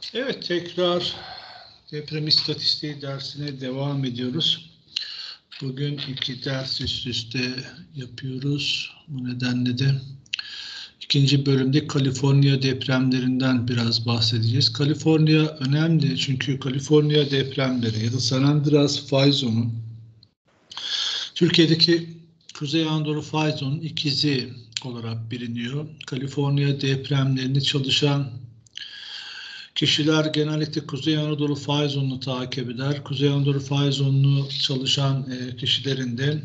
Evet, tekrar deprem istatistiği dersine devam ediyoruz. Bugün 2 ders üst üste yapıyoruz. Bu nedenle de ikinci bölümde Kaliforniya depremlerinden biraz bahsedeceğiz. Kaliforniya önemli çünkü Kaliforniya depremleri ya da San Andreas fay zonu Türkiye'deki Kuzey Anadolu fay zonunun ikizi olarak biliniyor. Kaliforniya depremlerini çalışan kişiler genellikle Kuzey Anadolu fay zonunu takip eder. Kuzey Anadolu fay zonunu çalışan kişilerin de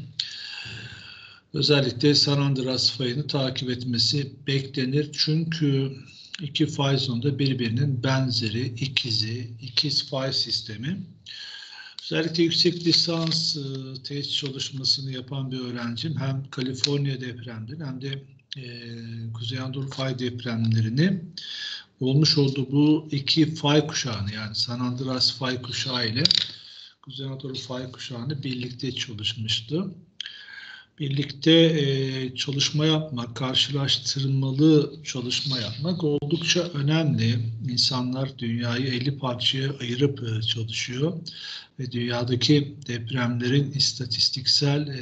özellikle San Andreas fayını takip etmesi beklenir. Çünkü iki fay zonunda birbirinin benzeri, ikiz fay sistemi. Özellikle yüksek lisans tez çalışmasını yapan bir öğrencim hem Kaliforniya depremleri hem de Kuzey Anadolu fay depremlerini olmuş olduğu bu iki fay kuşağını, yani San Andreas fay kuşağı ile Kuzey Anadolu fay kuşağını birlikte çalışmıştı. Birlikte çalışma yapmak, karşılaştırmalı çalışma yapmak oldukça önemli. İnsanlar dünyayı 50 parçaya ayırıp çalışıyor ve dünyadaki depremlerin istatistiksel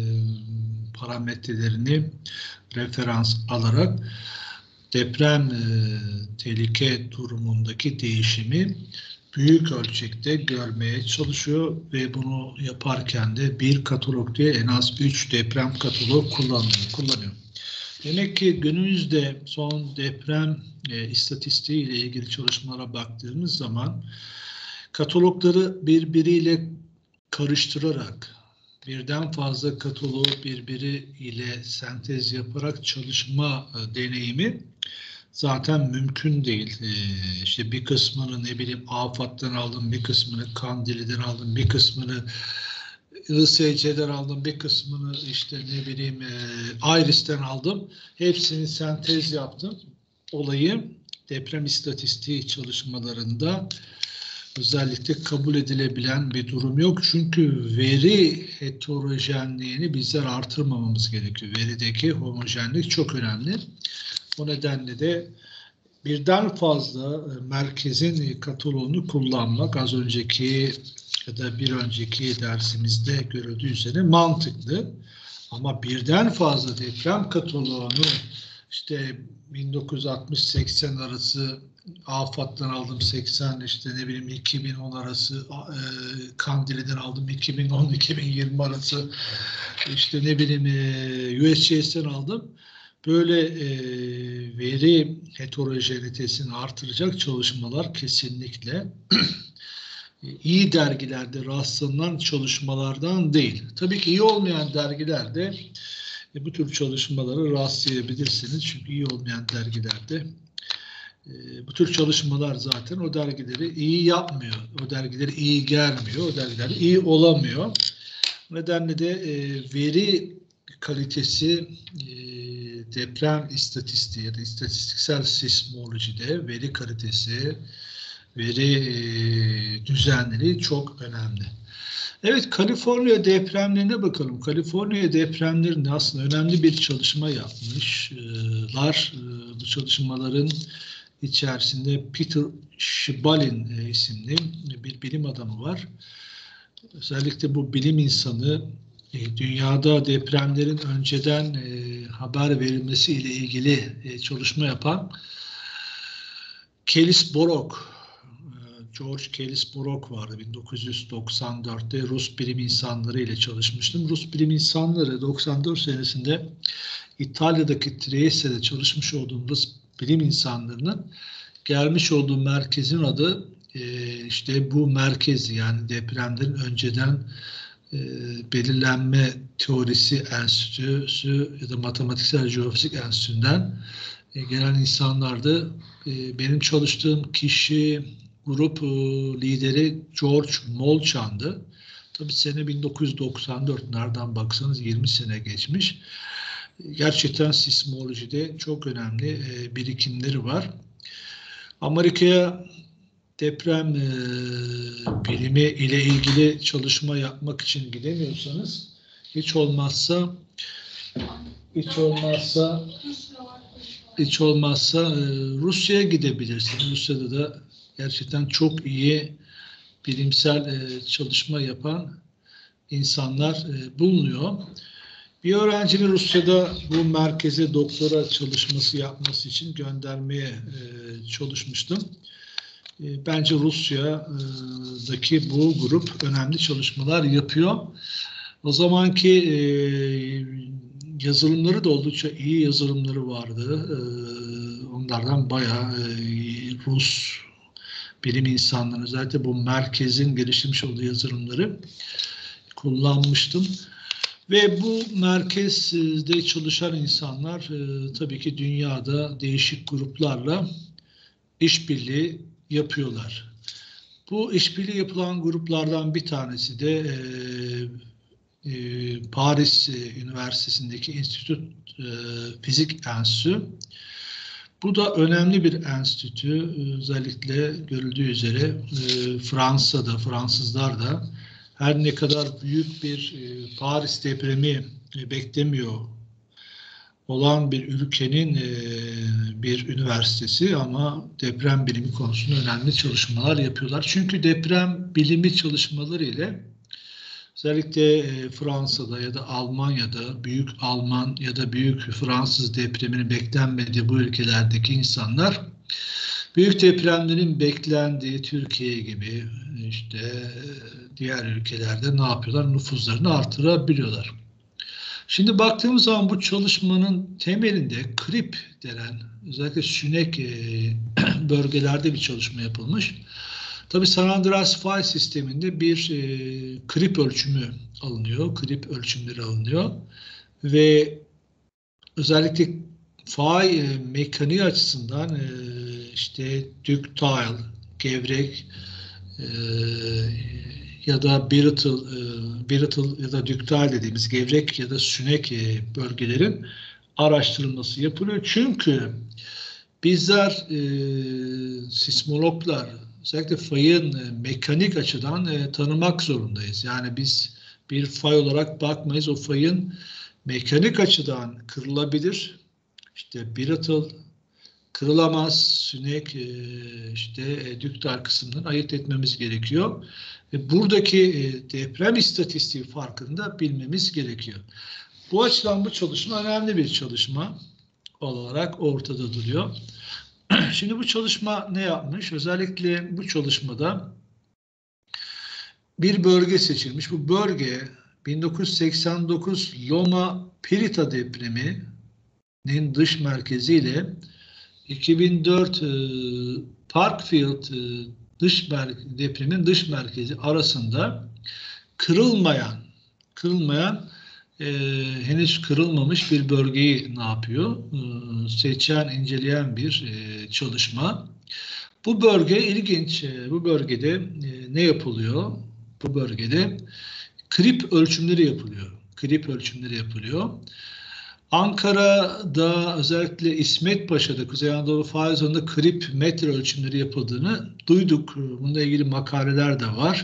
parametrelerini referans alarak deprem tehlike durumundaki değişimi büyük ölçekte görmeye çalışıyor ve bunu yaparken de bir katalog diye en az 3 deprem katalog kullanıyor. Demek ki günümüzde son deprem istatistiği ile ilgili çalışmalara baktığımız zaman katalogları birbiriyle karıştırarak birden fazla kataloğu birbiriyle sentez yaparak çalışma deneyimi zaten mümkün değil. İşte bir kısmını AFAD'dan aldım, bir kısmını Kandilli'den aldım, bir kısmını ISC'den aldım, bir kısmını IRIS'ten aldım. Hepsini sentez yaptım. Olayı deprem istatistiği çalışmalarında özellikle kabul edilebilen bir durum yok. Çünkü veri heterojenliğini bizler artırmamamız gerekiyor. Verideki homojenlik çok önemli. O nedenle de birden fazla merkezin kataloğunu kullanmak az önceki ya da bir önceki dersimizde görüldüğü üzere mantıklı. Ama birden fazla deprem kataloğunu 1960-80 arası AFAD'dan aldım, 80 2010 arası Kandilli'den aldım, 2010-2020 arası USGS'ten aldım. Böyle veri heterojenitesini artıracak çalışmalar kesinlikle iyi dergilerde rastlanan çalışmalardan değil. Tabii ki iyi olmayan dergilerde bu tür çalışmaları rastlayabilirsiniz. Çünkü iyi olmayan dergilerde bu tür çalışmalar zaten o dergileri iyi yapmıyor. O dergileri iyi gelmiyor. O dergiler iyi olamıyor. O nedenle de veri kalitesi deprem istatistiği ya da istatistiksel sismolojide veri kalitesi, veri düzenleri çok önemli. Evet, Kaliforniya depremlerine bakalım. Kaliforniya depremlerinde aslında önemli bir çalışma yapmışlar. Bu çalışmaların içerisinde Peter Shibalin isimli bir bilim adamı var. Özellikle bu bilim insanı dünyada depremlerin önceden haber verilmesi ile ilgili çalışma yapan Kellis Borok, George Kellis Borok vardı. 1994'te Rus bilim insanları ile çalışmıştım. Rus bilim insanları 94 senesinde İtalya'daki Trieste'de çalışmış olduğum Rus bilim insanlarının gelmiş olduğu merkezin adı bu merkezi, yani depremlerin önceden belirlenme teorisi enstitüsü ya da matematiksel jeofizik enstitüsünden gelen insanlardı. Benim çalıştığım kişi grup lideri George Molchan'dı. Tabii sene 1994, nereden baksanız 20 sene geçmiş. Gerçekten sismolojide çok önemli birikimleri var. Amerika'ya deprem bilimi ile ilgili çalışma yapmak için gidemiyorsanız hiç olmazsa Rusya'ya gidebilirsiniz. Rusya'da da gerçekten çok iyi bilimsel çalışma yapan insanlar bulunuyor. Bir öğrencimi Rusya'da bu merkeze doktora çalışması yapması için göndermeye çalışmıştım. Bence Rusya'daki bu grup önemli çalışmalar yapıyor. O zamanki yazılımları da oldukça iyi yazılımları vardı. Onlardan bayağı Rus bilim insanları, özellikle bu merkezin geliştirmiş olduğu yazılımları kullanmıştım. Ve bu merkezde çalışan insanlar tabii ki dünyada değişik gruplarla işbirliği yapıyorlar. Bu işbirliği yapılan gruplardan bir tanesi de Paris Üniversitesi'ndeki İnstitüt Fizik Enstitüsü. Bu da önemli bir enstitü. Özellikle görüldüğü üzere Fransa'da, Fransızlar da her ne kadar büyük bir Paris depremi beklemiyor olan bir ülkenin bir üniversitesi ama deprem bilimi konusunda önemli çalışmalar yapıyorlar. Çünkü deprem bilimi çalışmaları ile özellikle Fransa'da ya da Almanya'da büyük Alman ya da büyük Fransız depreminin beklenmediği bu ülkelerdeki insanlar büyük depremlerin beklendiği Türkiye gibi işte diğer ülkelerde ne yapıyorlar? Nüfuzlarını artırabiliyorlar. Şimdi baktığımız zaman bu çalışmanın temelinde krip denen özellikle sünek bölgelerde bir çalışma yapılmış. Tabii San Andreas fay sisteminde bir krip ölçümü alınıyor, krip ölçümleri alınıyor ve özellikle fay mekaniği açısından işte ductile, gevrek ya da brittle ya da ductile dediğimiz gevrek ya da sünek bölgelerin araştırılması yapılıyor. Çünkü bizler sismologlar özellikle fayın mekanik açıdan tanımak zorundayız. Yani biz bir fay olarak bakmayız. O fayın mekanik açıdan kırılabilir. İşte brittle kırılamaz, sünek işte ductile kısımdan ayırt etmemiz gerekiyor. Ve buradaki deprem istatistiği farkını da bilmemiz gerekiyor. Bu açıdan bu çalışma önemli bir çalışma olarak ortada duruyor. Şimdi bu çalışma ne yapmış? Özellikle bu çalışmada bir bölge seçilmiş. Bu bölge 1989 Loma Prieta depreminin dış merkeziyle 2004 Parkfield depremin dış merkezi arasında kırılmayan henüz kırılmamış bir bölgeyi ne yapıyor? Seçen, inceleyen bir çalışma. Bu bölge ilginç. Bu bölgede ne yapılıyor? Bu bölgede krip ölçümleri yapılıyor. Krip ölçümleri yapılıyor. Ankara'da özellikle İsmet Paşa'da Kuzey Anadolu fay zonunda krip metre ölçümleri yapıldığını duyduk. Bununla ilgili makaleler de var.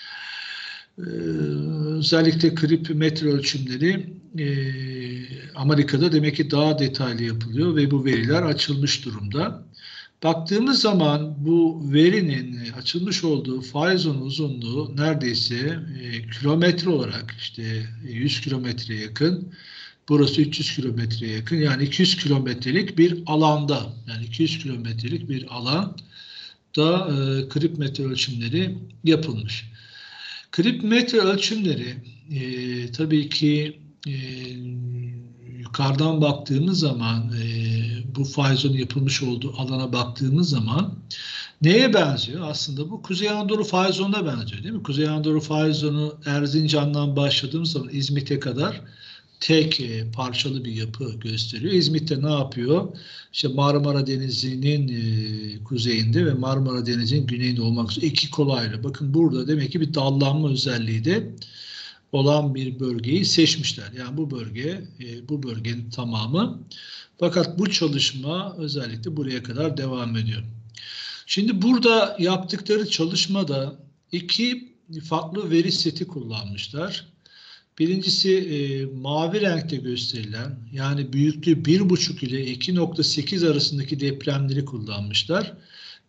Özellikle krip metre ölçümleri Amerika'da demek ki daha detaylı yapılıyor ve bu veriler açılmış durumda. Baktığımız zaman bu verinin açılmış olduğu fay zonu uzunluğu neredeyse kilometre olarak işte 100 kilometreye yakın. Burası 300 kilometreye yakın. Yani 200 kilometrelik bir alanda, yani 200 kilometrelik bir alanda krip metre ölçümleri yapılmış. Krip metre ölçümleri tabii ki yukarıdan baktığımız zaman bu fay zonu yapılmış olduğu alana baktığımız zaman neye benziyor? Aslında bu Kuzey Anadolu fay zonuna benziyor değil mi? Kuzey Anadolu fay zonu Erzincan'dan başladığımız zaman İzmit'e kadar tek parçalı bir yapı gösteriyor. İzmit'te ne yapıyor? İşte Marmara Denizi'nin kuzeyinde ve Marmara Denizi'nin güneyinde olmak üzere iki kolayla. Bakın burada demek ki bir dallanma özelliği de olan bir bölgeyi seçmişler. Yani bu bölgenin tamamı. Fakat bu çalışma özellikle buraya kadar devam ediyor. Şimdi burada yaptıkları çalışmada iki farklı veri seti kullanmışlar. Birincisi mavi renkte gösterilen yani büyüklüğü 1,5 ile 2,8 arasındaki depremleri kullanmışlar.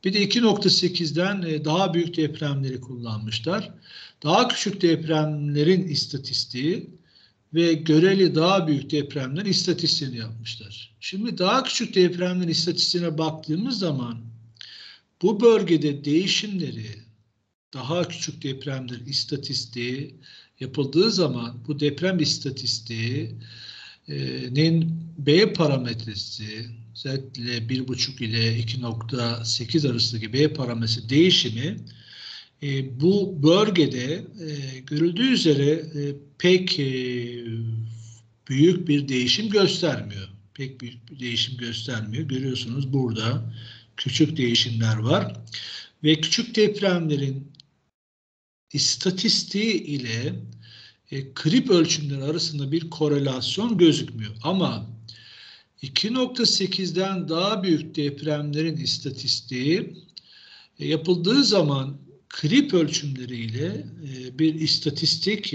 Bir de 2.8'den daha büyük depremleri kullanmışlar. Daha küçük depremlerin istatistiği ve göreli daha büyük depremlerin istatistiğini yapmışlar. Şimdi daha küçük depremlerin istatistiğine baktığımız zaman bu bölgede değişimleri, daha küçük depremler istatistiği yapıldığı zaman bu deprem istatistiğinin B parametresi özellikle 1,5 ile 2,8 arasındaki B parametresi değişimi bu bölgede görüldüğü üzere pek büyük bir değişim göstermiyor. Pek büyük bir değişim göstermiyor. Görüyorsunuz burada küçük değişimler var. Ve küçük depremlerin istatistiği ile krip ölçümleri arasında bir korelasyon gözükmüyor. Ama 2.8'den daha büyük depremlerin istatistiği yapıldığı zaman krip ölçümleriyle bir istatistik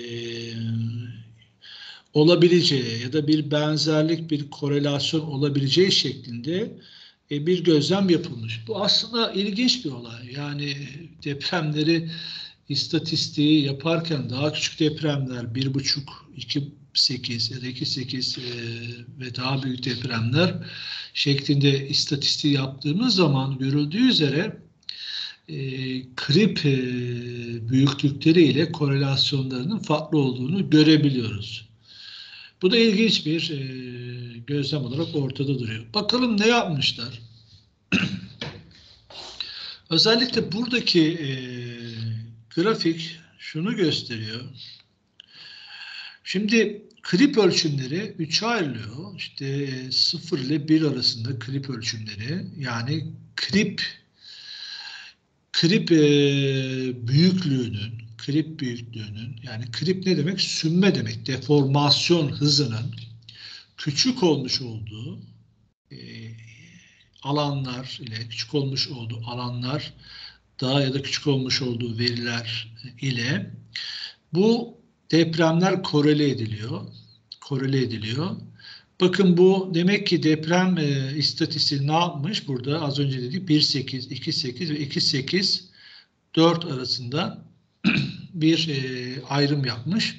olabileceği ya da bir benzerlik, bir korelasyon olabileceği şeklinde bir gözlem yapılmış. Bu aslında ilginç bir olay. Yani depremleri istatistiği yaparken daha küçük depremler 1,5, 2,8 ya da 2,8 ve daha büyük depremler şeklinde istatistiği yaptığımız zaman görüldüğü üzere krip büyüklükleri ile korelasyonlarının farklı olduğunu görebiliyoruz. Bu da ilginç bir gözlem olarak ortada duruyor. Bakalım ne yapmışlar? Özellikle buradaki grafik şunu gösteriyor. Şimdi krip ölçümleri 3'e ayrılıyor. İşte 0 ile 1 arasında krip ölçümleri. Yani krip büyüklüğünün yani krip ne demek? Sünme demek. Deformasyon hızının küçük olmuş olduğu alanlar ile küçük olmuş olduğu alanlar daha ya da küçük olmuş olduğu veriler ile bu depremler korele ediliyor. Bakın bu demek ki deprem istatistiği ne yapmış? Burada az önce dedik 1,8, 2,8 ve 2,8 4 arasında bir ayrım yapmış.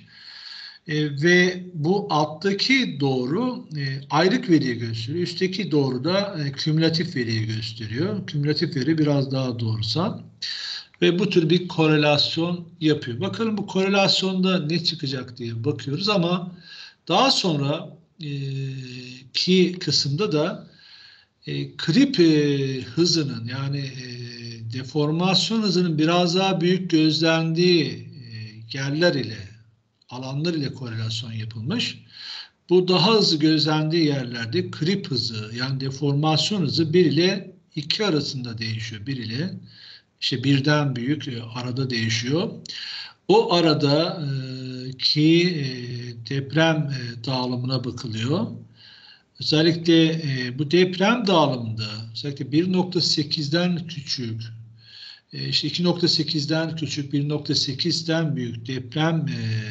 Ve bu alttaki doğru aylık veriyi gösteriyor. Üstteki doğru da kümülatif veriyi gösteriyor. Kümülatif veri biraz daha doğrusal. Ve bu tür bir korelasyon yapıyor. Bakalım bu korelasyonda ne çıkacak diye bakıyoruz ama daha sonra ki kısımda da krip hızının yani deformasyon hızının biraz daha büyük gözlendiği yerler ile alanlar ile korelasyon yapılmış. Bu daha hızlı gözlendiği yerlerde krip hızı yani deformasyon hızı 1 ile 2 arasında değişiyor. 1 ile işte birden büyük arada değişiyor. O arada ki deprem dağılımına bakılıyor. Özellikle bu deprem dağılımında özellikle 1.8'den küçük, işte 2.8'den küçük, 1.8'den büyük deprem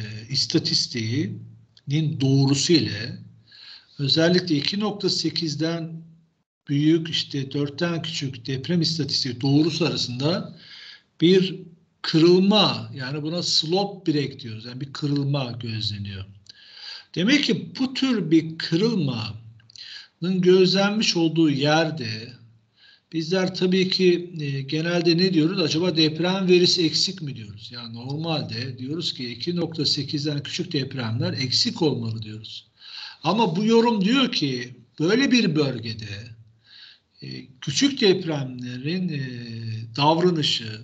istatistiğinin doğrusu ile özellikle 2.8'den büyük işte 4'ten küçük deprem istatistiği doğrusu arasında bir kırılma yani buna slope break diyoruz. Yani bir kırılma gözleniyor. Demek ki bu tür bir kırılmanın gözlenmiş olduğu yerde bizler tabii ki genelde ne diyoruz? Acaba deprem verisi eksik mi diyoruz? Yani normalde diyoruz ki 2.8'den küçük depremler eksik olmalı diyoruz. Ama bu yorum diyor ki böyle bir bölgede küçük depremlerin davranışı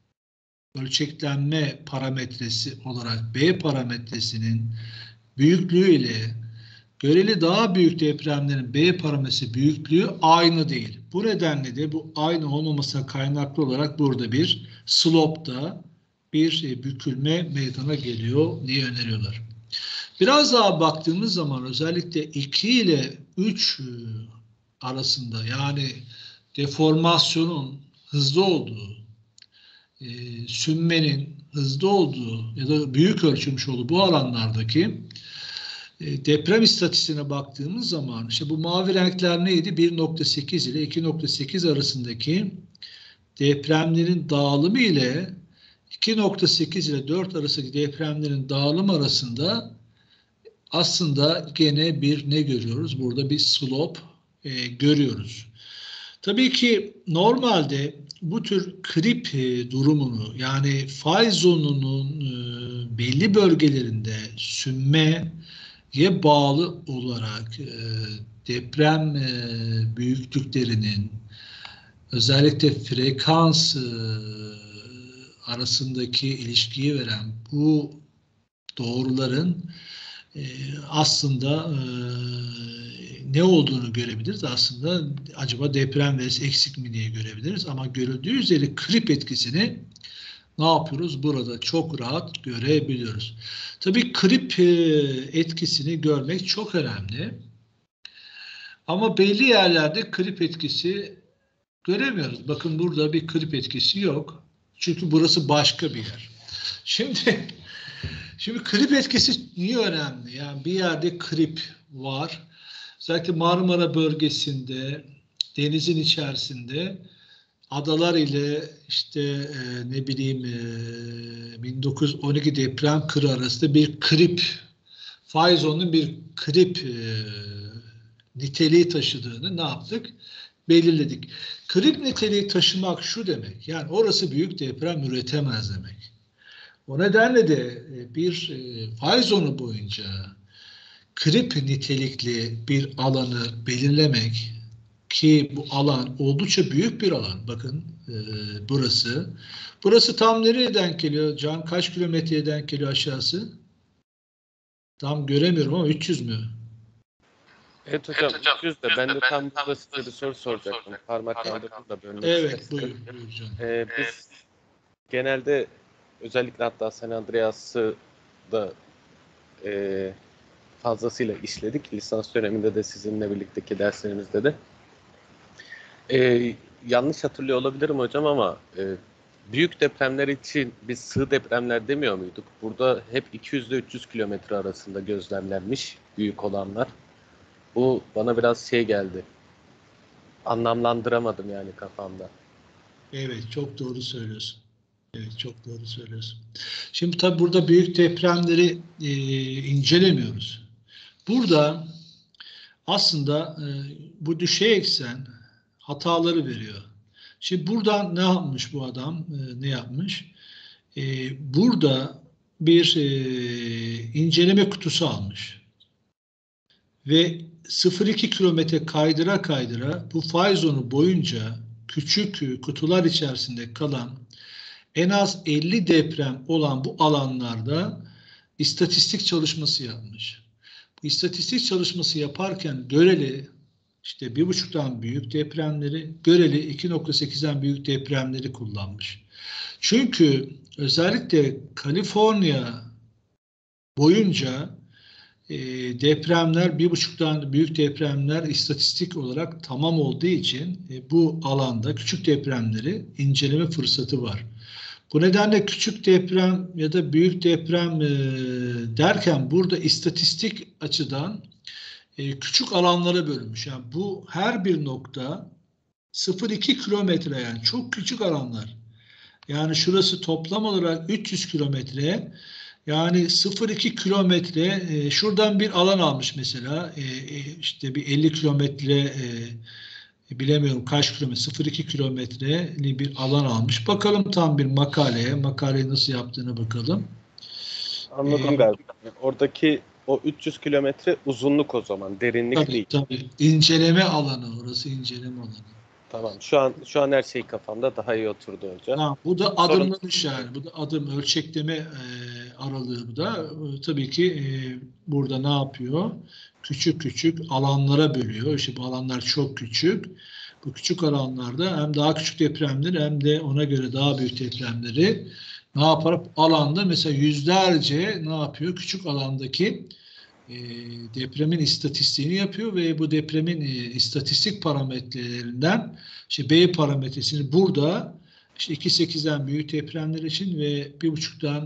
ölçeklenme parametresi olarak B parametresinin büyüklüğü ile göreli daha büyük depremlerin B parametresi büyüklüğü aynı değil. Bu nedenle de bu aynı olmamasına kaynaklı olarak burada bir slope'da bir bükülme meydana geliyor diye öneriyorlar. Biraz daha baktığımız zaman özellikle 2 ile 3 arasında yani deformasyonun hızlı olduğu, sünmenin hızlı olduğu ya da büyük ölçülmüş olduğu bu alanlardaki deprem istatistiğine baktığımız zaman işte bu mavi renkler neydi? 1.8 ile 2.8 arasındaki depremlerin dağılımı ile 2.8 ile 4 arasındaki depremlerin dağılım arasında aslında gene bir ne görüyoruz? Burada bir slope görüyoruz. Tabii ki normalde bu tür krip durumunu, yani fay zonunun belli bölgelerinde sünmeye bağlı olarak deprem büyüklüklerinin özellikle frekans arasındaki ilişkiyi veren bu doğruların aslında ne olduğunu görebiliriz. Aslında acaba deprem verisi eksik mi diye görebiliriz. Ama görüldüğü üzere krip etkisini ne yapıyoruz? Burada çok rahat görebiliyoruz. Tabii krip etkisini görmek çok önemli. Ama belli yerlerde krip etkisi göremiyoruz. Bakın burada bir krip etkisi yok. Çünkü burası başka bir yer. Şimdi krip etkisi niye önemli? Yani bir yerde krip var. Özellikle Marmara bölgesinde, denizin içerisinde adalar ile işte ne bileyim 1912 deprem kırı arasında bir krip, fay zonunun bir krip niteliği taşıdığını ne yaptık? Belirledik. Krip niteliği taşımak şu demek, yani orası büyük deprem üretemez demek. O nedenle de bir fay zonu boyunca krip nitelikli bir alanı belirlemek, ki bu alan oldukça büyük bir alan. Bakın burası. Burası tam nereye denk geliyor? Can kaç kilometreye denk geliyor aşağısı? Tam göremiyorum ama 300 mü? Evet hocam, 300 de. Ben de tam burada size bir soru soracaktım. Parmaklandırdım da bölmek Evet, istedim. buyur canım. Biz genelde özellikle hatta San Andreas'ı da fazlasıyla işledik. Lisans döneminde de sizinle birlikteki derslerimizde de. Yanlış hatırlıyor olabilirim hocam ama büyük depremler için biz sığ depremler demiyor muyduk? Burada hep 200 ile 300 kilometre arasında gözlemlenmiş büyük olanlar. Bu bana biraz şey geldi. Anlamlandıramadım yani kafamda. Evet, çok doğru söylüyorsun. Evet, çok doğru söylüyorsun. Şimdi tabii burada büyük depremleri incelemiyoruz. Burada aslında bu düşey eksen hataları veriyor. Şimdi buradan ne yapmış bu adam? Ne yapmış? Burada bir inceleme kutusu almış. Ve 0,2 kilometre kaydıra kaydıra bu fay zonu boyunca küçük kutular içerisinde kalan en az 50 deprem olan bu alanlarda istatistik çalışması yapmış. Bu istatistik çalışması yaparken göreli işte 1,5'tan büyük depremleri, göreli 2.8'den büyük depremleri kullanmış. Çünkü özellikle Kaliforniya boyunca depremler 1,5'tan büyük depremler istatistik olarak tamam olduğu için bu alanda küçük depremleri inceleme fırsatı var. Bu nedenle küçük deprem ya da büyük deprem derken burada istatistik açıdan küçük alanlara bölünmüş. Yani bu her bir nokta 0,2 kilometre, yani çok küçük alanlar. Yani şurası toplam olarak 300 kilometre. Yani 0,2 kilometre şuradan bir alan almış mesela. İşte bir 50 kilometre bilemiyorum kaç kilometre, 0,2 kilometreli bir alan almış. Bakalım tam bir makaleye. Makaleyi nasıl yaptığını bakalım. Anladım galiba. Oradaki o 300 kilometre uzunluk o zaman, derinlik Tabii, değil. tabii. İnceleme alanı, orası inceleme alanı. Tamam. Şu an her şey kafamda daha iyi oturdu hocam. Ha, bu da adımlamış yani. Bu da adım ölçekleme aralığı bu da. Tabii ki burada ne yapıyor? Küçük küçük alanlara bölüyor. İşte bu alanlar çok küçük. Bu küçük alanlarda hem daha küçük depremleri hem de ona göre daha büyük depremleri ne yapar? Alanda mesela yüzlerce ne yapıyor? Küçük alandaki depremin istatistiğini yapıyor ve bu depremin istatistik parametrelerinden işte B parametresini burada işte 2.8'den büyük depremler için ve 1.5'tan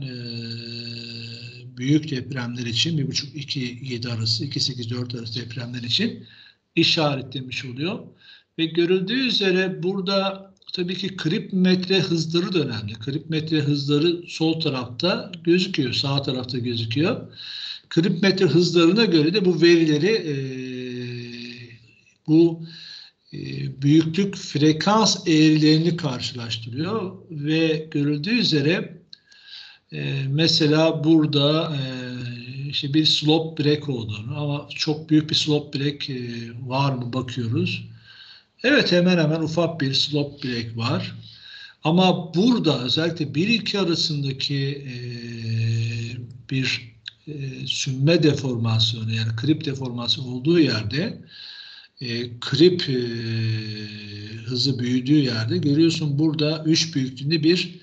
büyük depremler için 1.5-2.7 arası 2.8-4 arası depremler için işaretlemiş oluyor. Ve görüldüğü üzere burada tabii ki kripmetre hızları da önemli. Kripmetre hızları sol tarafta gözüküyor, sağ tarafta gözüküyor. Kripmetre hızlarına göre de bu verileri büyüklük frekans eğrilerini karşılaştırıyor ve görüldüğü üzere mesela burada işte bir slope break olduğunu ama çok büyük bir slope break var mı bakıyoruz. Evet, hemen hemen ufak bir slope break var. Ama burada özellikle 1-2 arasındaki bir sünme deformasyonu yani krip deformasyonu olduğu yerde krip hızı büyüdüğü yerde görüyorsun burada 3 büyüklüğünde bir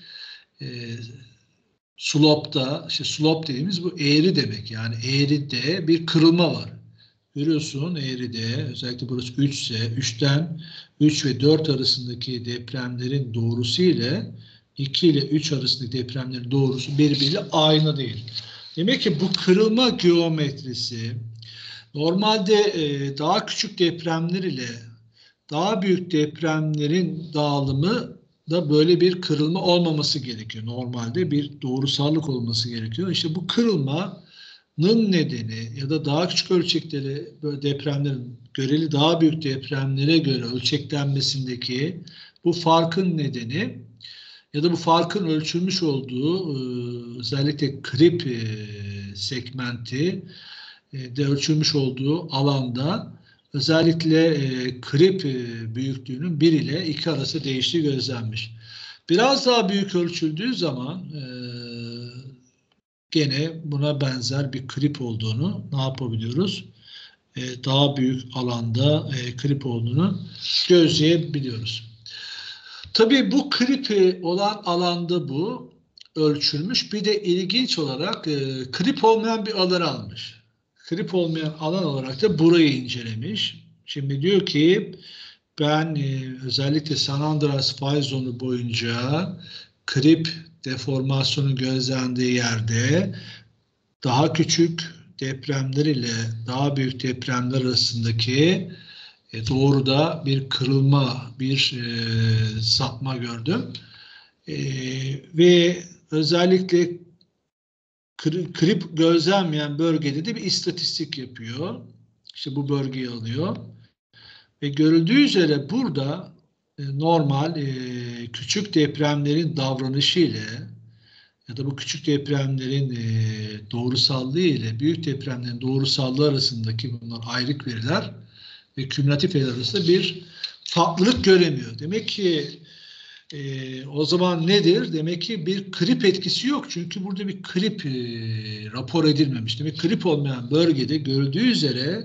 slope'da, işte slope dediğimiz bu eğri demek. Yani eğride bir kırılma var. Görüyorsun eğride özellikle burası 3 ise 3'ten 3 ve 4 arasındaki depremlerin doğrusu ile 2 ile 3 arasındaki depremlerin doğrusu birbiriyle aynı değil. Demek ki bu kırılma geometrisi normalde daha küçük depremler ile daha büyük depremlerin dağılımı da böyle bir kırılma olmaması gerekiyor. Normalde bir doğrusallık olması gerekiyor. İşte bu kırılmanın nedeni ya da daha küçük ölçekleri böyle depremlerin göreli daha büyük depremlere göre ölçeklenmesindeki bu farkın nedeni ya da bu farkın ölçülmüş olduğu özellikle krip segmenti de ölçülmüş olduğu alanda özellikle krip büyüklüğünün 1 ile 2 arası değiştiği gözlenmiş. Biraz daha büyük ölçüldüğü zaman gene buna benzer bir krip olduğunu ne yapabiliyoruz? Daha büyük alanda krip olduğunu gözleyebiliyoruz. Tabii bu krip olan alanda bu ölçülmüş. Bir de ilginç olarak krip olmayan bir alan almış. Krip olmayan alan olarak da burayı incelemiş. Şimdi diyor ki ben özellikle San Andreas fay zonu boyunca krip deformasyonu gözlendiği yerde daha küçük depremler ile daha büyük depremler arasındaki doğruda bir kırılma, bir sapma gördüm. Ve özellikle krip gözlenmeyen bölgede de bir istatistik yapıyor. İşte bu bölgeyi alıyor. Ve görüldüğü üzere burada normal küçük depremlerin davranışı ile ya da bu küçük depremlerin doğrusallığı ile büyük depremlerin doğrusallığı arasındaki bunlar ayrık veriler ve kümülatif veriler arasında bir farklılık göremiyor. Demek ki o zaman nedir? Demek ki bir krip etkisi yok. Çünkü burada bir krip rapor edilmemiş. Demek krip olmayan bölgede görüldüğü üzere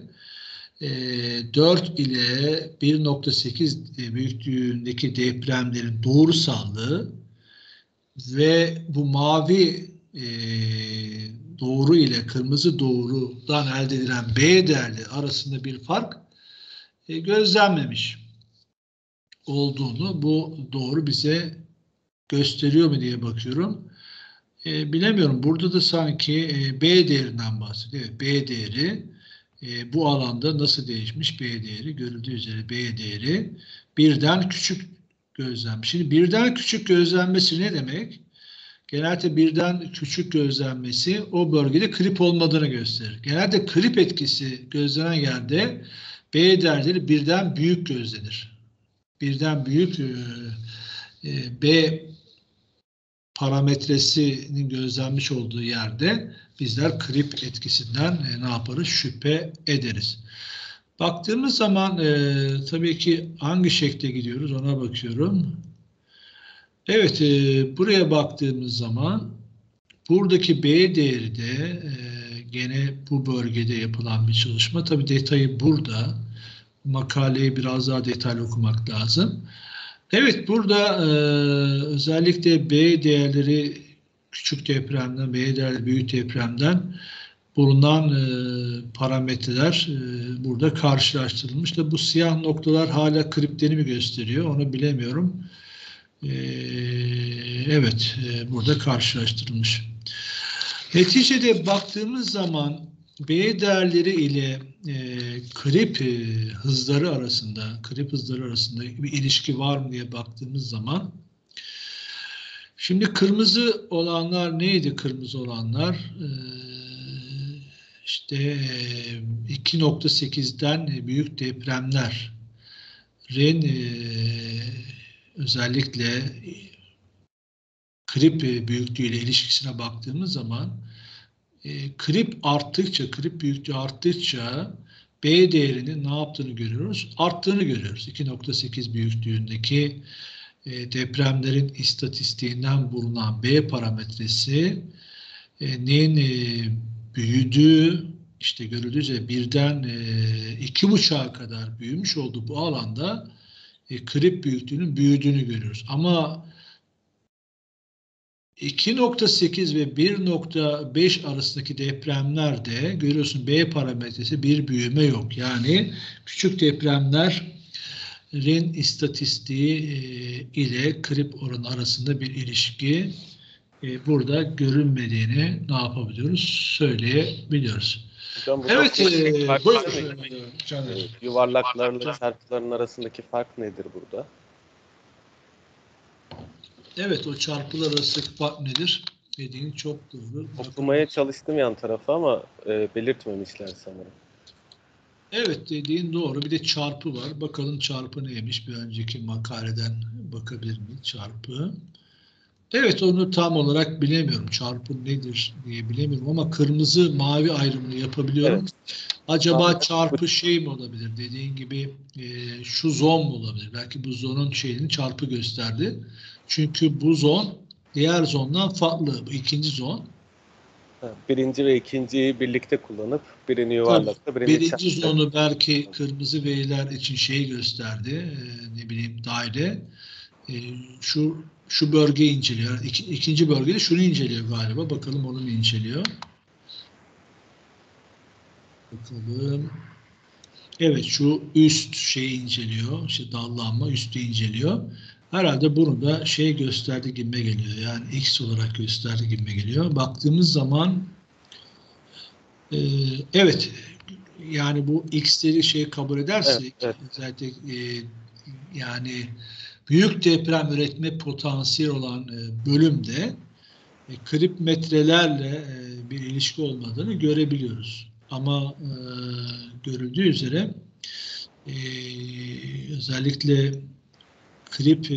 4 ile 1.8 büyüklüğündeki depremlerin doğrusallığı ve bu mavi doğru ile kırmızı doğrudan elde edilen B değerli arasında bir fark gözlenmemiş olduğunu bu doğru bize gösteriyor mu diye bakıyorum. Bilemiyorum. Burada da sanki B değerinden bahsediyor. Evet, B değeri bu alanda nasıl değişmiş? B değeri görüldüğü üzere B değeri birden küçük gözlenmiş. Şimdi birden küçük gözlenmesi ne demek? Genelde birden küçük gözlenmesi o bölgede krip olmadığını gösterir. Genelde krip etkisi gözlenen yerde B değerleri birden büyük gözlenir. Birden büyük B parametresinin gözlenmiş olduğu yerde bizler krip etkisinden ne yaparız? Şüphe ederiz. Baktığımız zaman tabii ki hangi şekle gidiyoruz ona bakıyorum. Evet, buraya baktığımız zaman buradaki B değeri de gene bu bölgede yapılan bir çalışma. Tabii detayı burada. Makaleyi biraz daha detaylı okumak lazım. Evet, burada özellikle B değerleri küçük depremden, B değerleri büyük depremden bulunan parametreler burada karşılaştırılmış. Da bu siyah noktalar hala kripteni mi gösteriyor onu bilemiyorum. Evet, burada karşılaştırılmış. Neticede baktığımız zaman B değerleri ile krip hızları arasında bir ilişki var mı diye baktığımız zaman, şimdi kırmızı olanlar neydi? Kırmızı olanlar işte 2.8'den büyük depremlerin özellikle krip büyüklüğüyle ilişkisine baktığımız zaman krip büyüklüğü arttıkça B değerinin ne yaptığını görüyoruz? Arttığını görüyoruz. 2.8 büyüklüğündeki depremlerin istatistiğinden bulunan B parametresi büyüdüğü, işte görüldüğü üzere birden 2,5'a kadar büyümüş olduğu bu alanda krip büyüklüğünün büyüdüğünü görüyoruz. Ama 2.8 ve 1.5 arasındaki depremlerde görüyorsun B parametresi bir büyüme yok. Yani küçük depremlerin istatistiği ile krip oranı arasında bir ilişki burada görünmediğini ne yapabiliyoruz? Söyleyebiliyoruz. Hocam bu Evet, buyurun. Yuvarlaklarla çarpıların arasındaki fark nedir burada? Evet, o çarpılar arasındaki fark nedir? Dediğin çok doğru. Okumaya çalıştım yan tarafa ama belirtmemişler sanırım. Evet, dediğin doğru. Bir de çarpı var. Bakalım çarpı neymiş? Bir önceki makaleden bakabilir miyiz çarpı? Evet, onu tam olarak bilemiyorum. Çarpı nedir diye bilemiyorum ama kırmızı mavi ayrımını yapabiliyorum. Evet. Acaba çarpı şey mi olabilir? Dediğin gibi şu zon mu olabilir? Belki bu zonun şeyini çarpı gösterdi. Çünkü bu zon diğer zondan farklı. Bu ikinci zon. Birinci ve ikinciyi birlikte kullanıp birini yuvarlakta, Birinci çarpı. zonu belki kırmızı veriler için şey gösterdi. Ne bileyim daire. Şu bölgeyi inceliyor. İkinci bölgede şunu inceliyor galiba. Bakalım onu mu inceliyor? Bakalım. Evet, şu üst şeyi inceliyor. İşte dallanma üstü inceliyor. Herhalde bunu da şey gösterdi gibime geliyor. Yani X olarak gösterdi gibime geliyor. Baktığımız zaman evet, yani bu X'leri şey kabul edersek Evet. zaten yani büyük deprem üretme potansiyeli olan bölümde krip metrelerle bir ilişki olmadığını görebiliyoruz. Ama görüldüğü üzere özellikle krip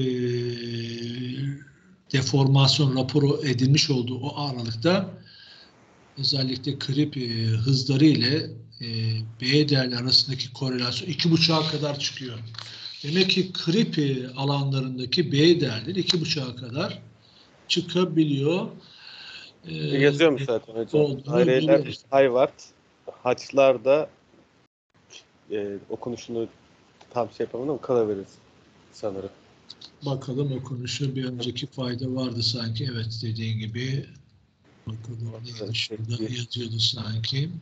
deformasyon raporu edilmiş olduğu o aralıkta özellikle krip hızları ile B değerleri arasındaki korelasyon 2,5'a kadar çıkıyor. Demek ki krip alanlarındaki B değerleri 2,5'a kadar çıkabiliyor. Yazıyormuş zaten hocam. Daireler Hayward, haçlarda okunuşunu tam şey yapamadım ama kalabiliriz sanırım. Bakalım okunuşu bir önceki fayda vardı sanki. Evet, dediğin gibi. Bakalım neydi şurada yazıyordu sanki.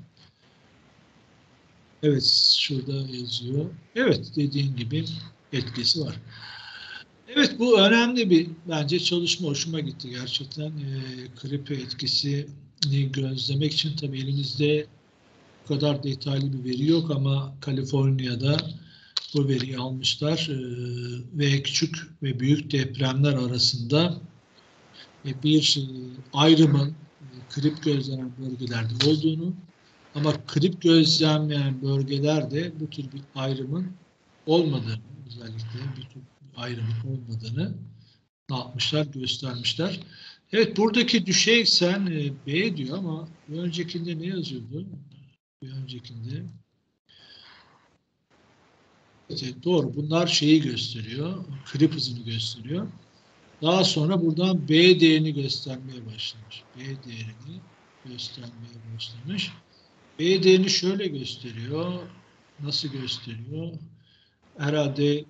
Evet, şurada yazıyor. Evet, dediğin gibi etkisi var. Evet, bu önemli bir bence çalışma. Hoşuma gitti gerçekten. Krip etkisini gözlemek için tabii elimizde bu kadar detaylı bir veri yok ama Kaliforniya'da bu veriyi almışlar ve küçük ve büyük depremler arasında bir ayrımın krip gözlenen bölgelerde olduğunu ama krip gözlenmeyen bölgelerde bu tür bir ayrımın olmadığını, özellikle bir tür bir ayrımın olmadığını ne yapmışlar, göstermişler. Evet, buradaki düşey eksen B diyor ama bir öncekinde ne yazıyordu? Bir öncekinde evet, doğru. Bunlar şeyi gösteriyor. Krip hızını gösteriyor. Daha sonra buradan B değerini göstermeye başlamış. B değerini göstermeye başlamış. B değerini şöyle gösteriyor. Nasıl gösteriyor? Herhalde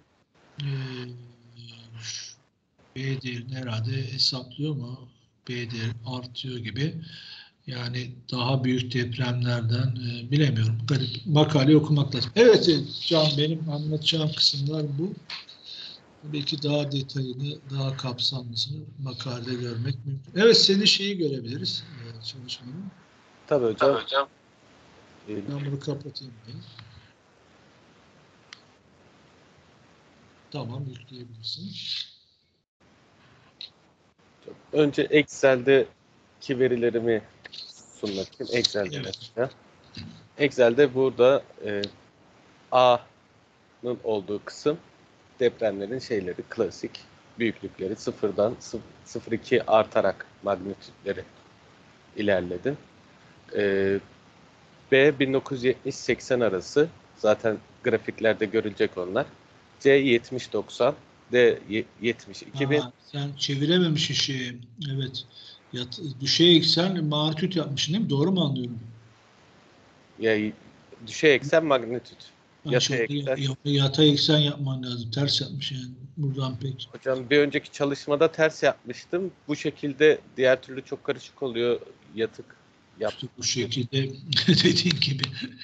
B değerini herhalde hesaplıyor mu? B değeri artıyor gibi. Yani daha büyük depremlerden bilemiyorum. Garip. Makaleyi okumak lazım. Evet Can, benim anlatacağım kısımlar bu. Belki daha detayını, daha kapsamlısını makalede görmek mümkün. Evet, senin şeyi görebiliriz çalışmanın. Tabii hocam. Ben bunu kapatayım. Tamam, yükleyebilirsin. Önce Excel'deki verilerimi sunmak için Excel'de mesela. Excel'de burada A'nın olduğu kısım depremlerin şeyleri, klasik büyüklükleri sıfırdan 0,2 artarak magnitütleri ilerledim. B 1970-80 arası, zaten grafiklerde görülecek onlar. C 70-90, D 70-2000. Sen çevirememiş işi. Evet. Düşey eksen magnitüt yapmışsın değil mi? Doğru mu anlıyorum? Ya düşey eksen magnitüt. Yatay eksen. Yatay eksen yapman lazım. Ters yapmış yani. Buradan pek. Hocam bir önceki çalışmada ters yapmıştım. Bu şekilde diğer türlü çok karışık oluyor. Yatık yap. İşte bu şekilde dediğin gibi.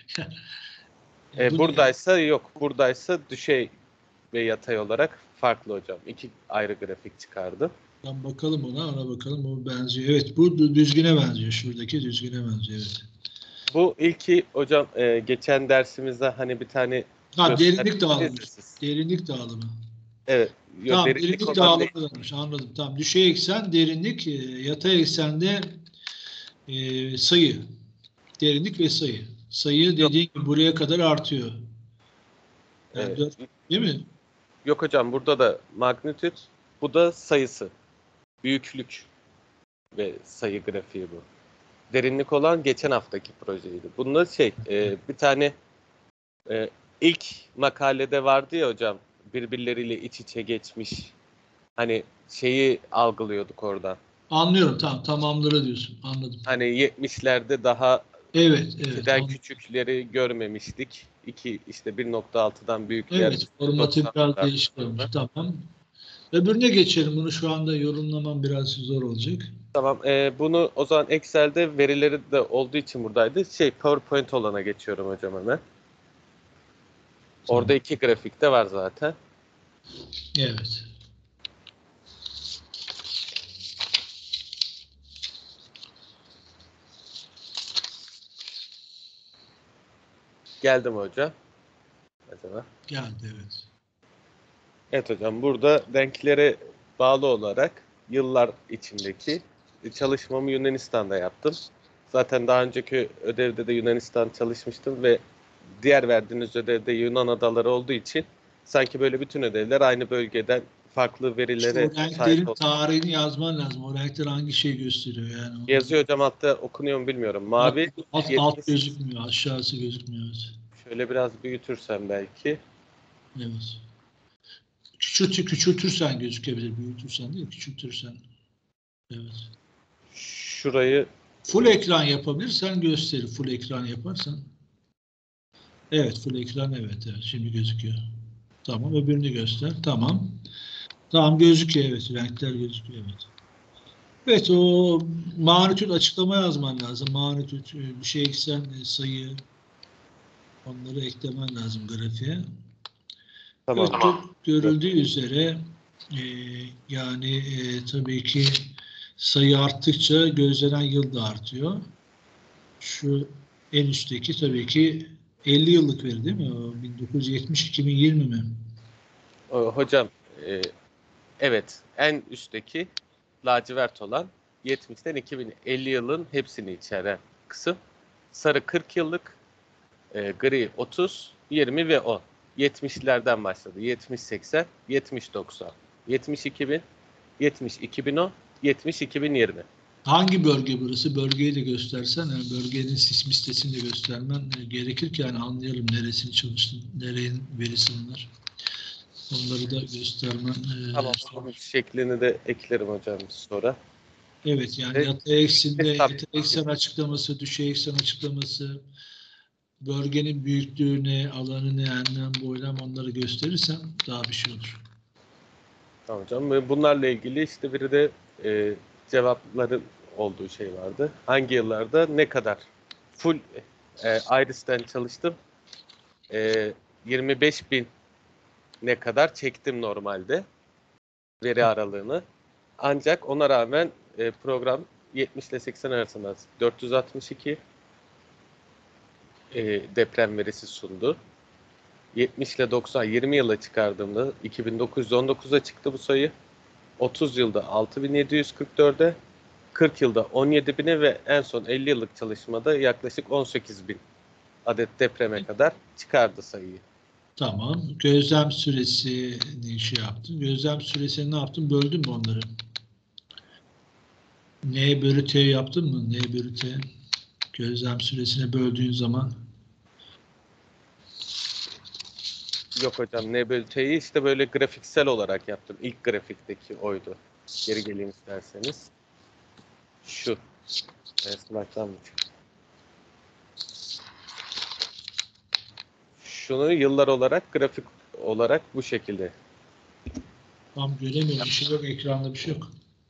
Buradaysa yok. Buradaysa düşey ve yatay olarak farklı hocam. İki ayrı grafik çıkardım. Bakalım ona bakalım. O benziyor. Evet, bu düzgüne benziyor. Şuradaki düzgüne benziyor. Evet. Bu ilki hocam geçen dersimizde hani bir tane derinlik dağılımı. Derinlik dağılımı. Evet. Tamam, derinlik dağılımı varmış. Anladım. Tamam. Düşey eksen derinlik, yatay eksende sayı. Derinlik ve sayı. Sayı dediğin gibi buraya kadar artıyor. Yani değil mi? Yok hocam, burada da magnitüt, bu da sayısı. Büyüklük ve sayı grafiği bu. Derinlik olan geçen haftaki projeydi. Bunda bir tane ilk makalede vardı ya hocam, birbirleriyle iç içe geçmiş. Hani şeyi algılıyorduk oradan. Anlıyorum, tamamları diyorsun. Anladım. Hani 70'lerde daha evet, küçükleri görmemiştik. İşte 1.6'dan büyükler. Evet, formatı biraz değişik olmuş. Tamam. Öbürüne geçelim. Bunu şu anda yorumlamam biraz zor olacak. Tamam. Bunu o zaman Excel'de verileri de olduğu için buradaydı. PowerPoint olana geçiyorum hocam hemen. Orada iki grafik de var zaten. Evet. Geldi mi hocam? Acaba? Geldi, evet. Evet hocam, burada renklere bağlı olarak yıllar içindeki çalışmamı Yunanistan'da yaptım. Zaten daha önceki ödevde de Yunanistan çalışmıştım ve diğer verdiğiniz ödevde Yunan adaları olduğu için sanki böyle bütün ödevler aynı bölgeden farklı verilere o renklerin tarihini yazman lazım. O renkler hangi şey gösteriyor yani? Yazıyor hocam, hatta okunuyor mu bilmiyorum. Mavi alt gözükmüyor, aşağısı gözükmüyor. Şöyle biraz büyütürsem belki. Evet. Küçültürsen gözükebilir. Büyütürsen değil, küçültürsen. Evet. Şurayı full ekran yapabilirsen gösterir. Full ekran yaparsan. Evet, full ekran, evet. Şimdi gözüküyor. Tamam, öbürünü göster. Tamam. Tamam, gözüküyor, evet. Renkler gözüküyor, evet. Evet, o magnitüt açıklama yazman lazım. Magnitüt, bir şey eksen sayı, onları eklemen lazım grafiğe. tamam. Evet, görüldüğü üzere yani tabii ki sayı arttıkça gözlenen yıl da artıyor. Şu en üstteki tabii ki 50 yıllık veri değil mi? 1970-2020 mi? Hocam evet, en üstteki lacivert olan 70'ten 2050 yılın hepsini içeren kısım. Sarı 40 yıllık, gri 30, 20 ve 10. 70'lerden başladı. 70-80, 70-90, 70-2000, 70-2010, 70-2020. Hangi bölge burası? Bölgeyi de göstersen, yani bölgenin sismistesini de göstermen gerekir ki yani anlayalım neresini çalıştın, nerenin verisi bunlar. Onları da göstermen. Tamam, bunun şeklini de eklerim hocam sonra. Evet, yani yatay eksen açıklaması, düşey eksen açıklaması, bölgenin büyüklüğünü, alanını, enlem, boylam, onları gösterirsem daha bir şey olur. Tamam hocam. Ve bunlarla ilgili işte biri de cevapların olduğu şey vardı. Hangi yıllarda ne kadar full Iris'ten çalıştım. 25.000 ne kadar çektim normalde veri aralığını. Ancak ona rağmen program 70 ile 80 arasında 462, deprem verisi sundu. 70 ile 90, 20 yıla çıkardığımda 2919'a çıktı bu sayı. 30 yılda 6744'e, 40 yılda 17.000'e ve en son 50 yıllık çalışmada yaklaşık 18.000 adet depreme kadar çıkardı sayıyı. Tamam. Gözlem süresi ne şey yaptın? Gözlem süresini ne yaptın? Böldün mü onları? N bölü T yaptın mı? N bölü T. Gözlem süresine böldüğün zaman. Yok hocam, N bölü T'yi işte böyle grafiksel olarak yaptım. İlk grafikteki oydu. Geri geleyim isterseniz. Şu. Slide'dan mı çıktı? Şunu yıllar olarak, grafik olarak bu şekilde. Tam göremiyorum. Bir şey yok. Ekranda bir şey yok.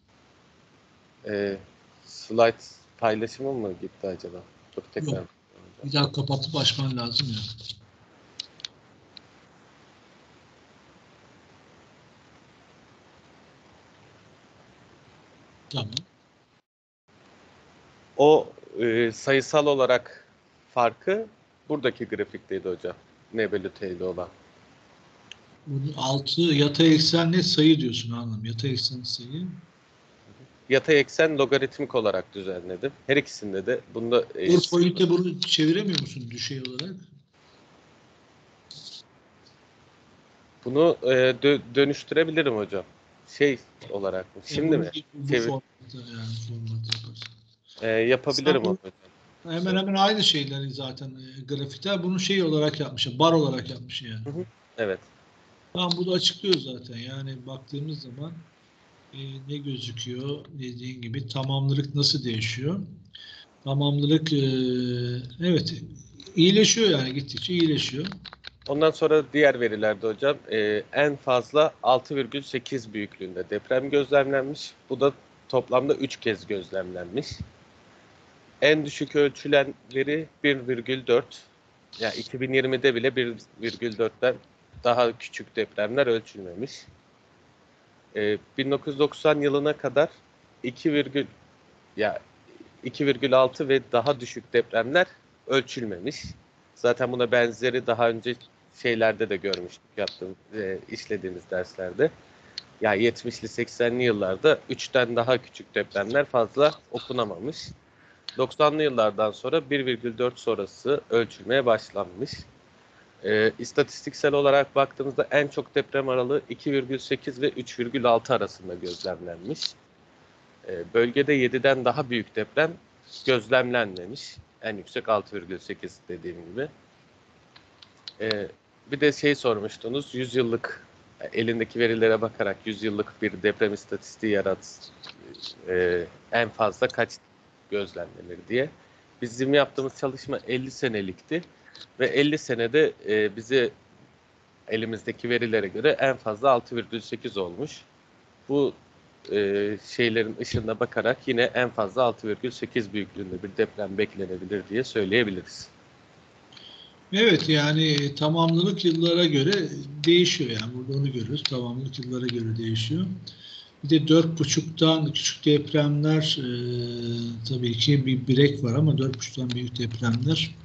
Slide paylaşımı mı gitti acaba? Dur tekrar. Yok. Bir daha kapatıp açman lazım ya. Tamam. O sayısal olarak farkı buradaki grafikteydi hocam. N bölü T'li olan. Bunun altı yatay eksenli sayı diyorsun, anladım. Yatay eksenli sayı. Yatay eksen logaritmik olarak düzenledim. Her ikisinde de bunda PowerPoint'te bunu çeviremiyor musun düşey olarak? bunu dönüştürebilirim hocam. Şey olarak mı? Şimdi mi? Bu Çevir. formatta yani format yaparsın. Yapabilirim Sen hocam. hemen hemen aynı şeyleri zaten grafikte. Bunu şey olarak yapmış, bar olarak yapmış yani. Hı hı. Evet. Tamam, bu da açıklıyor zaten. Yani baktığımız zaman ne gözüküyor dediğin gibi tamamlılık nasıl değişiyor? Tamamlılık evet iyileşiyor yani gittikçe iyileşiyor. Ondan sonra diğer verilerde hocam en fazla 6,8 büyüklüğünde deprem gözlemlenmiş. Bu da toplamda 3 kez gözlemlenmiş. En düşük ölçülen veri 1,4. Yani 2020'de bile 1,4'ten daha küçük depremler ölçülmemiş. 1990 yılına kadar 2,6 ve daha düşük depremler ölçülmemiş. Zaten buna benzeri daha önce şeylerde de görmüştük, işlediğimiz derslerde. Yani 70'li 80'li yıllarda 3'ten daha küçük depremler fazla okunamamış. 90'lı yıllardan sonra 1,4 sonrası ölçülmeye başlanmış. İstatistiksel olarak baktığımızda en çok deprem aralığı 2,8 ve 3,6 arasında gözlemlenmiş. Bölgede 7'den daha büyük deprem gözlemlenmemiş. En yüksek 6,8 dediğim gibi. Bir de şey sormuştunuz, 100 yıllık elindeki verilere bakarak 100 yıllık bir deprem istatistiği en fazla kaç gözlemlenir diye. Bizim yaptığımız çalışma 50 senelikti ve 50 senede bize elimizdeki verilere göre en fazla 6,8 olmuş. Bu şeylerin ışığına bakarak yine en fazla 6,8 büyüklüğünde bir deprem beklenebilir diye söyleyebiliriz. Evet yani tamamlılık yıllara göre değişiyor yani burada onu görüyoruz. Tamamlılık yıllara göre değişiyor. Bir de 4,5'tan küçük depremler tabii ki bir break var ama 4,5'tan büyük depremler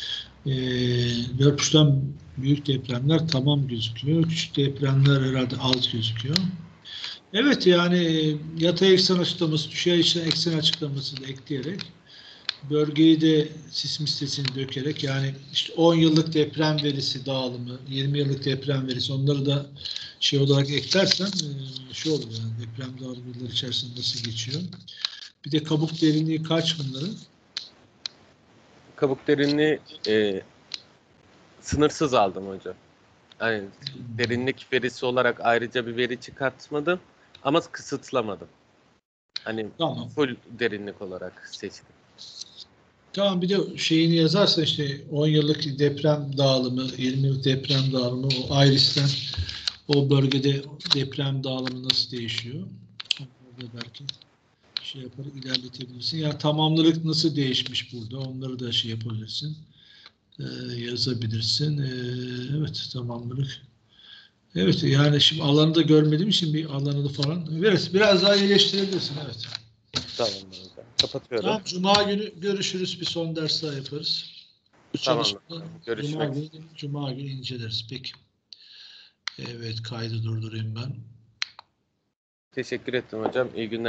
4,5'tan büyük depremler tamam gözüküyor. Küçük depremler herhalde az gözüküyor. Evet yani yatay eksen açıklaması, düşey eksen açıklaması da ekleyerek bölgeyi de sismistesini dökerek yani işte 10 yıllık deprem verisi dağılımı, 20 yıllık deprem verisi onları da şey olarak eklersen şey olur yani deprem dağılımı yıllar içerisinde nasıl geçiyor. Bir de kabuk derinliği kaç bunların? Kabuk derinliği sınırsız aldım hocam. Yani derinlik verisi olarak ayrıca bir veri çıkartmadım ama kısıtlamadım. Hani Tamam. full derinlik olarak seçtim. Tamam bir de şeyini yazarsa işte 10 yıllık deprem dağılımı, 20 yıllık deprem dağılımı, o Iris'ten o bölgede deprem dağılımı nasıl değişiyor? Orada belki şey yapar, ilerletebilirsin. Ya tamamlılık nasıl değişmiş burada? Onları da şey yapabilirsin. Yazabilirsin. Evet tamamlılık. Evet yani şimdi alanı da görmediğim için bir alanı da falan. Evet biraz daha iyileştirebilirsin. Evet. Tamam hocam. Kapatıyorum. Tamam, Cuma günü görüşürüz. Bir son ders daha yaparız. Bu Tamam. çalışmayı Cuma günü inceleriz. Peki. Evet, kaydı durdurayım ben. Teşekkür ettim hocam. İyi günler.